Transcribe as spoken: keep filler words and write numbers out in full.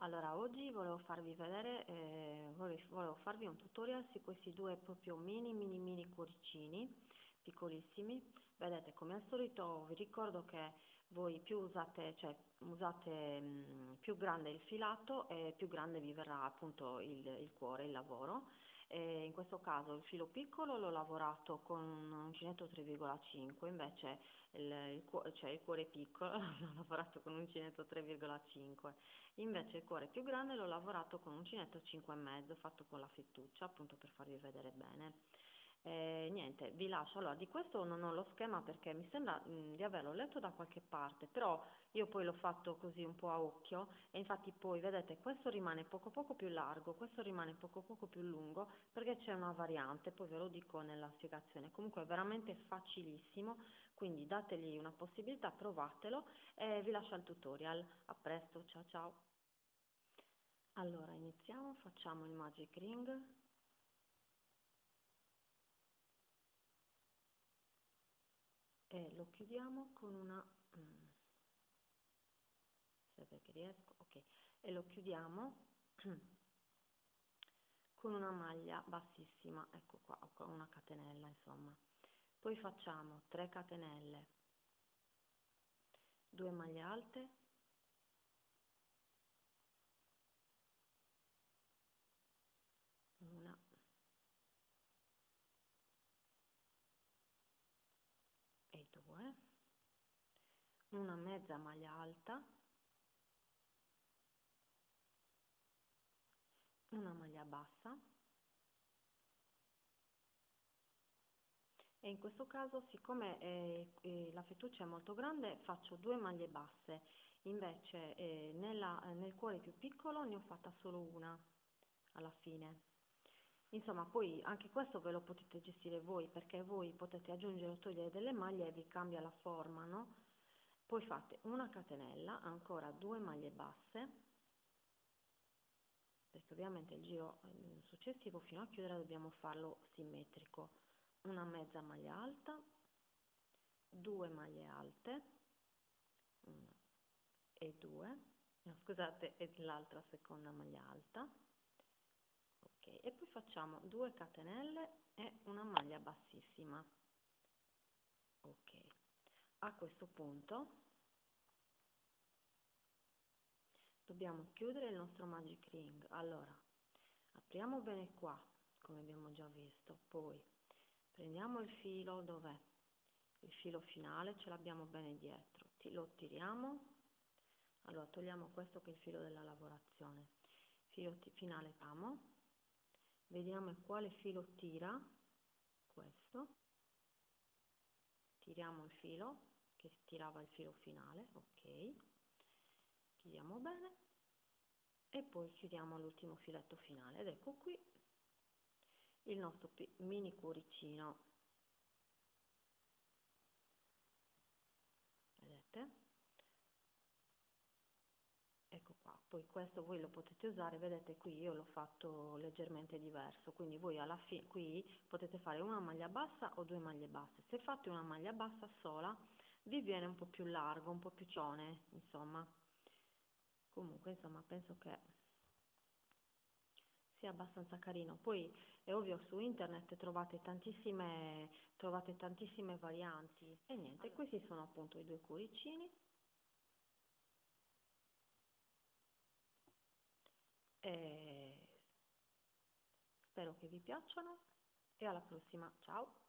Allora, oggi volevo farvi vedere, eh, volevo volevo farvi un tutorial su questi due proprio mini mini mini cuoricini, piccolissimi. Vedete, come al solito vi ricordo che voi più usate, cioè usate mm, più grande il filato e più grande vi verrà appunto il, il cuore, il lavoro. E in questo caso il filo piccolo l'ho lavorato con un uncinetto tre virgola cinque, invece il, il, cuo- cioè il cuore piccolo l'ho lavorato con un uncinetto tre virgola cinque. Invece il cuore più grande l'ho lavorato con un uncinetto cinque e mezzo fatto con la fettuccia, appunto per farvi vedere bene. E niente, vi lascio. Allora, di questo non ho lo schema perché mi sembra mh, di averlo letto da qualche parte, però io poi l'ho fatto così un po' a occhio e infatti poi vedete questo rimane poco poco più largo, questo rimane poco poco più lungo perché c'è una variante, poi ve lo dico nella spiegazione. Comunque è veramente facilissimo, quindi dategli una possibilità, provatelo e vi lascio al tutorial. A presto, ciao ciao. Allora, iniziamo, facciamo il magic ring e lo chiudiamo con una, mm, aspetta che riesco, ok, e lo chiudiamo con una maglia bassissima, ecco qua, o con una catenella insomma. Poi facciamo tre catenelle, due maglie alte, una e due, una mezza maglia alta, una maglia bassa. E in questo caso, siccome eh, eh, la fettuccia è molto grande, faccio due maglie basse, invece eh, nella- nel cuore più piccolo ne ho fatta solo una alla fine. Insomma, poi anche questo ve lo potete gestire voi, perché voi potete aggiungere o togliere delle maglie e vi cambia la forma, no? Poi fate una catenella, ancora due maglie basse, perché ovviamente il giro eh, successivo fino a chiudere dobbiamo farlo simmetrico. Una mezza maglia alta, due maglie alte, una e due, no, scusate, e l'altra seconda maglia alta, ok, e poi facciamo due catenelle e una maglia bassissima, ok. A questo punto dobbiamo chiudere il nostro magic ring. Allora, apriamo bene qua, come abbiamo già visto, poi prendiamo il filo, dov'è? Il filo finale ce l'abbiamo bene dietro, lo tiriamo. Allora, togliamo questo che è il filo della lavorazione, filo finale ramo, vediamo quale filo tira, questo, tiriamo il filo che tirava il filo finale, ok, chiudiamo bene e poi chiudiamo l'ultimo filetto finale ed ecco qui il nostro mini cuoricino, vedete? Ecco qua, poi questo voi lo potete usare, vedete qui io l'ho fatto leggermente diverso, quindi voi alla fine qui potete fare una maglia bassa o due maglie basse. Se fate una maglia bassa sola vi viene un po' più largo, un po' più cione, insomma. Comunque, insomma, penso che sia abbastanza carino. Poi è ovvio su internet trovate tantissime, trovate tantissime varianti. E niente, questi sono appunto i due cuoricini. E spero che vi piacciono e alla prossima, ciao!